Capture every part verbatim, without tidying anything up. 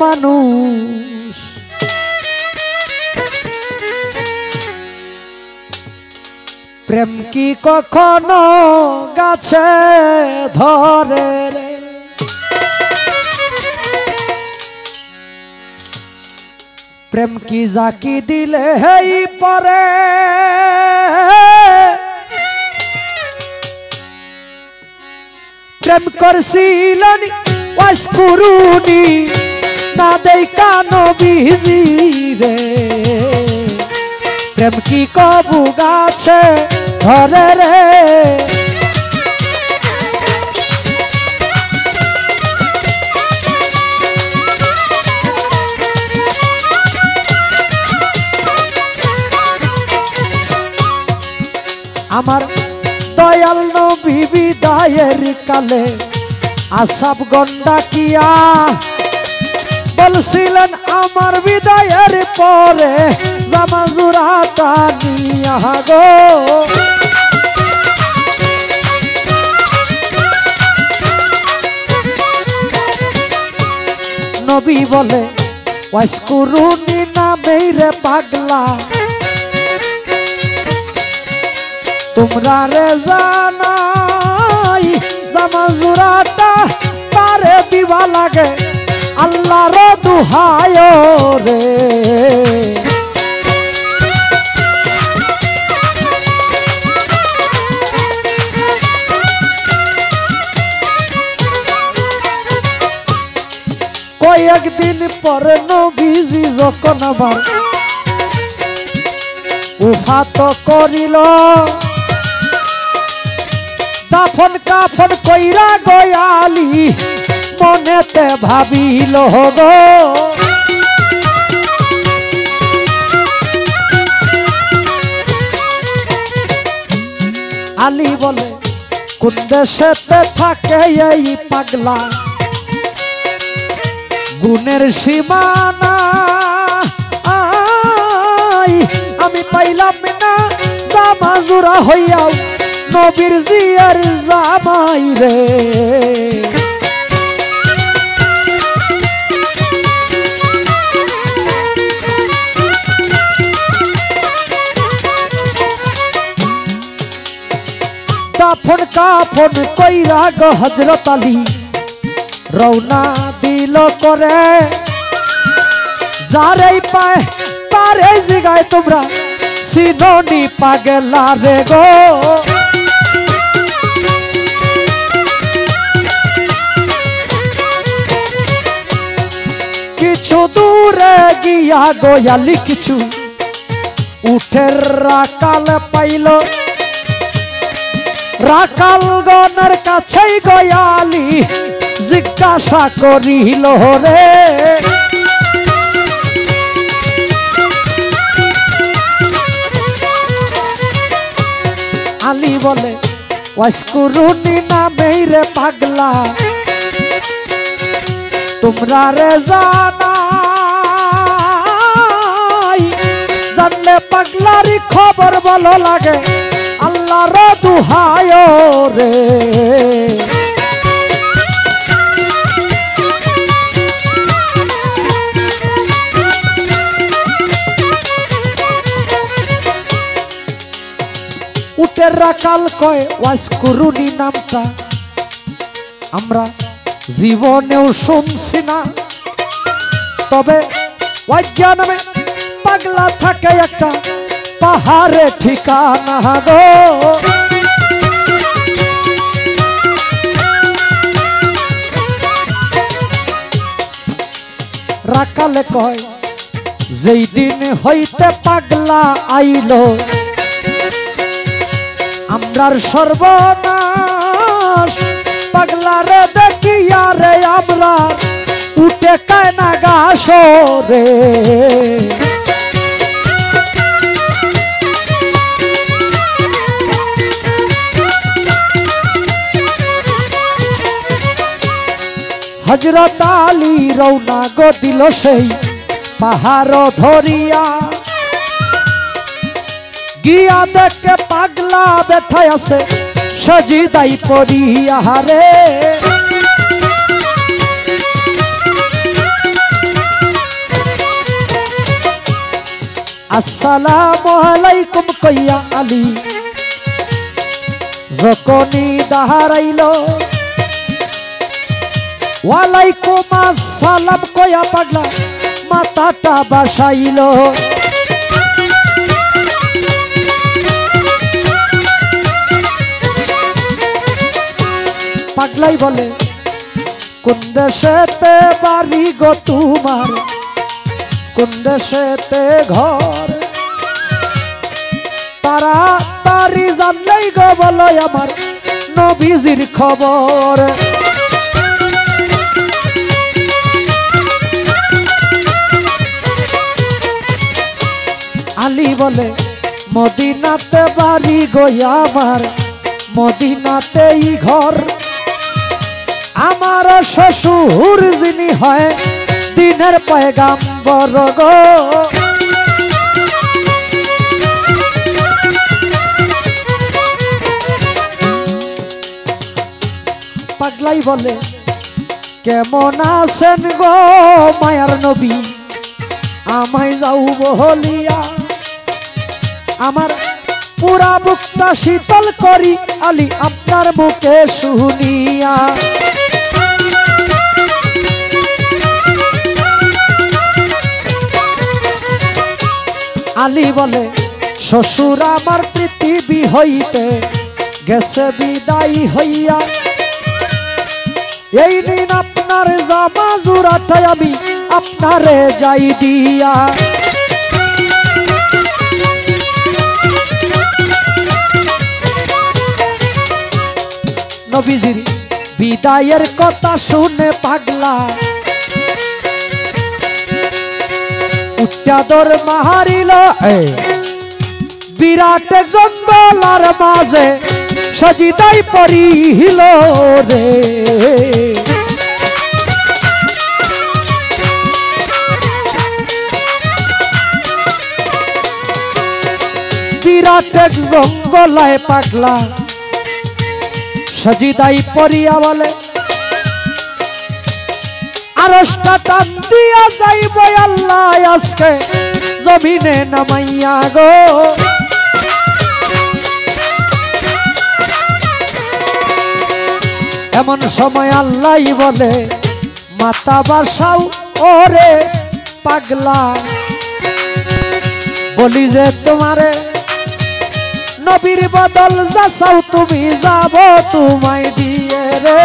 মানুষ প্রেম কি কখনো গাছে ধরে রে প্রেম কি জাকি দিলে হেই পরে প্রেম করছিলেন ওয়াসকুরুনি না দেখা নবীজি রে প্রেম কি কবু গাছে ধরে রে আমার দয়াল নবী বিদায়ের কালে আসাব গন্ডা কিয়া বলছিলেন আমার বিদায়ের পরে জামা জুরাটা নিয়া গো নবী বলে ওয়াসকুরুনি নামেই রে পাগলা তোমরা রে জানাই জামা জুরাটা তারে দিবা লাগে আল্লাহর দুহায় রে কয়েকদিন পর নবীজি যখন আবার উফাত করিল দাফন কাফন কইরা গয়ালি মনেতে ভাবিল গো আলী বলে কোন দেশেতে থাকে এই পাগলা গুণের সীমানা আমি পাইলাম না জামা জোড়া হইয়াও নবীর জিয়ার জামাই রে দাফন কাফন কইরা গো হযরত আলী রওনা দিল করে যারেই পায় তারে জিগায় তোমরা সিনোনি পাগলা রে গো কিছু দূরে গিয়া গয়ালি কিছু উঠের রাকাল পাইল রাকাল গণের কাছেই গয়ালি জিজ্ঞাসা করিল রে আলী বলে ওয়াসকুরুনি নামেই রে পাগলা তোমরা রে জানাই জানলে পাগলারি খবর ভালো লাগে আল্লাহর দুহায় রে উটের রাকাল কয় ওয়াসকুরুনি নামটা আমরা জীবনেও শুনছি না তবে ওয়াজ্জা নামে পাগলা থাকে একটা পাহাড়ে ঠিকানা গো রাকালে কয় যেই দিন হইতে পাগলা আইলো আমরার সর্বনাশ পাগলা রে দেখিয়া রে আমরা উঠে কায়না গাছ রে হযরত আলী রওনা গো দিল সেই পাহাড় ধরিয়া গিয়া দেখে পাগলা বেঠায় আছে সজিদাই পড়িয়া রে আসসালামু আলাইকুম কইয়া আলী যখনই দাঁড়াইল ওয়ালাইকুম আসসালাম কইয়া পাগলা মাথাটা বাসাইল পাগলাই বলে কোন দেশেতে বাড়ি গো তোমার কোন দেশেতে ঘর তারা তারি জানলেই গো বলো আমার নবীজির খবর আলী বলে মদিনাতে বাড়ি গো আমার মদিনাতেই ঘর আমার শ্বশুর যিনি হয় দিনের পয়গাম্বর গো পাগলাই বলে কেমন আছেন গো মায়ার নবী আমায় যাও বলিয়া আমার পুরা বুকটা শীতল করি আলী আপনার মুখে শুনিয়া আলী বলে শ্বশুর আমার পৃথিবী হইতে গেছে বিদায় হইয়া এই দিন আপনার জামা জোড়াটাই আমি আপনারে যাই দিয়া নবীজির বিদায়ের কথা শুনে পাগলা উচ্চাদর মাহারিল বিরাট জঙ্গলার মাঝে সজিদাই পড়িল রে বিরাট জঙ্গলায় পাগলা সজিদাই পড়িয়া বলে আরশটা টান দিয়া যাইব আল্লাহ আজকে জমিনে নামাইয়া গো এমন সময় আল্লাহ বলে মাতা বাসাও ওরে পাগলা বলি যে তোমারে নবীর বদল যাও তুমি যাব তোমায় দিয়ে রে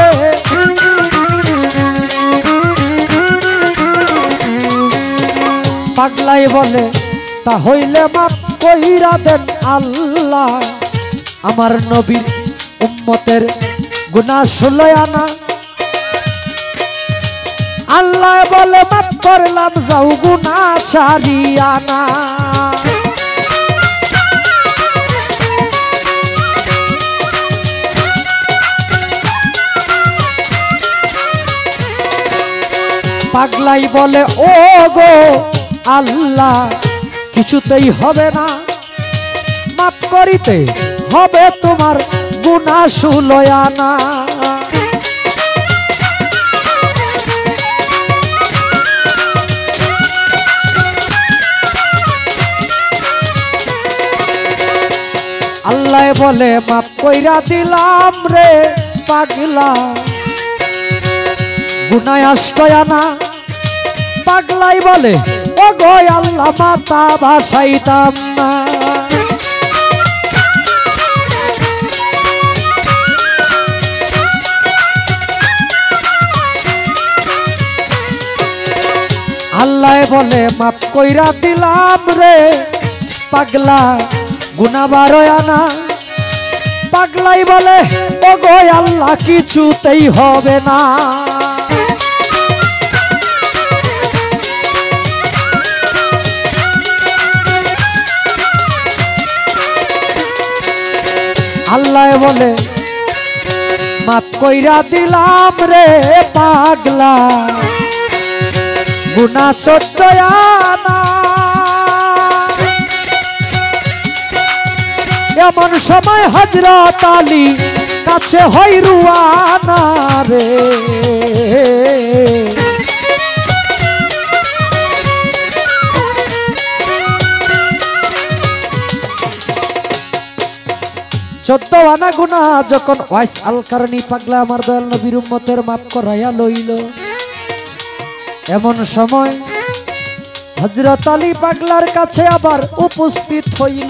পাগলাই বলে তা হইলে মাপ কইরা দেন আল্লাহ আমার নবীর উম্মতের গুনাহ ষোলো আনা আল্লাহ বলে মাপ করলাম যাও গুনাহ ছাড়িয়া না পাগলাই বলে ও গো আল্লাহ কিছুতেই হবে না মাপ করিতে হবে তোমার গুনাহ ষোলো আনা আল্লাহ বলে মাপ কইরা দিলাম রে পাগলা গুনাহ আষ্টয় আনা পাগলাই বলে ও গো আল্লাহ মাতা ভাসাইতাম না আল্লাহ বলে মাপ কইরা দিলাম রে পাগলা গুনাহ বারোয় আনা পাগলাই বলে ও গো আল্লাহ কিছুতেই হবে না আল্লাহ বলে মাপ কইরা দিলাম রে পাগলা গুনাহ চোদ্দ আনা এমন সময় হযরত আলী কাছে হই রুয়ানা রে চোদ্দ আনা গুনা যখন ওয়াইস আল কারণী পাগলা আমার দয়াল নবীর উম্মতের মাফ করাইয়া লইল, এমন সময় হযরত আলী পাগলার কাছে আবার উপস্থিত হইল।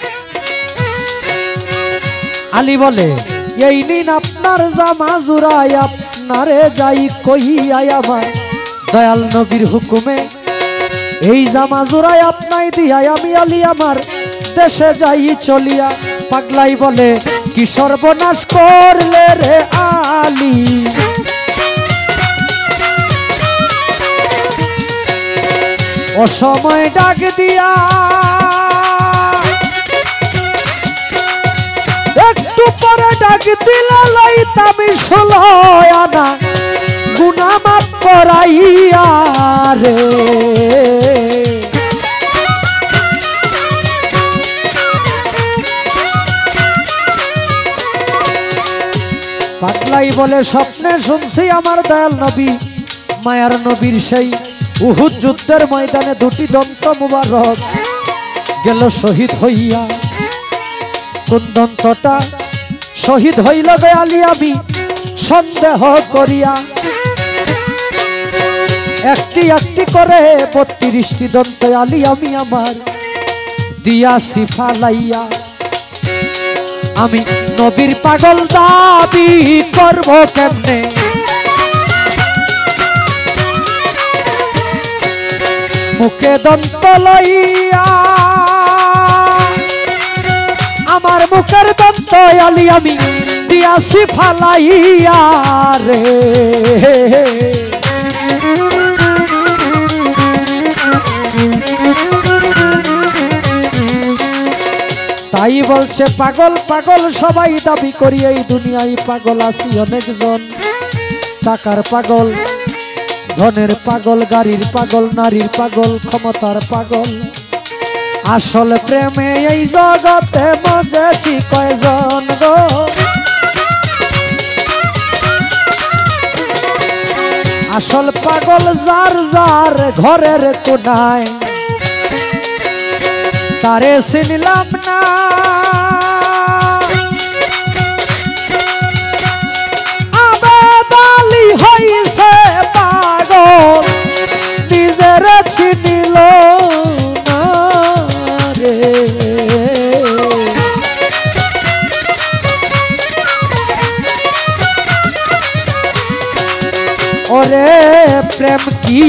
আলী বলে, এই নিন আপনার জামা জুরাই, আপনারে যাই কহিয়াই আমার দয়াল নবীর হুকুমে এই জামা জুরাই আপনাই দিয়াই আমি আলী আমার দেশে যাই চলিয়া। পাগলাই বলে, কি সর্বনাশ করলে রে আলী, অসময় ডাক দিয়া একটু পরে ডাক দিলা লইতামি ষোলো আনা গুনাহ মাফ করাইয়া রে। পাগলাই বলে, স্বপ্নে শুনছি আমার দয়াল নবী মায়ার নবীর সেই উহুদ যুদ্ধের ময়দানে দুটি দন্ত মুবারক গেল শহীদ হইয়া। কোন দন্তটা শহীদ হইল গে আলী আমি সন্দেহ করিয়া, একটি একটি করে বত্রিশটি দন্ত আলী আমি আমার দিয়াছি ফালাইয়া। আমি নবীর পাগল দাবি করব কেমনে, মুখে দন্ত লইয়া আমার মুখের দন্ত আলী আমি দিয়াছি ফালাইয়া রে। তাই বলছে পাগল পাগল সবাই দাবি করি, এই দুনিয়ায় পাগল আছি অনেকজন, টাকার পাগল, ধনের পাগল, গাড়ির পাগল, নারীর পাগল, ক্ষমতার পাগল। আসল প্রেমে এই জগতে মজেছি কয়জন গো, আসল পাগল যার যার ঘরের কোনায়, তারে চিনলাম না। আবেদ আলী হইছে পাগল নিজের চিনিল না রে। ওরে প্রেম কি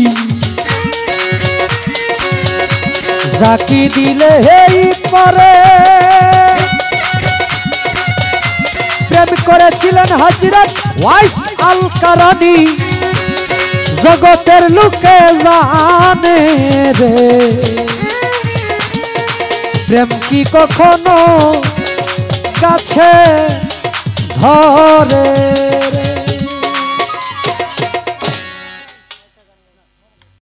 জাকি দিলে হেই পরে, প্রেম করেছিলেন হযরত ওয়াইস আল কারণী, জগতের লোকে জানে রে। প্রেম কি কখনো কাছে ধরে রে।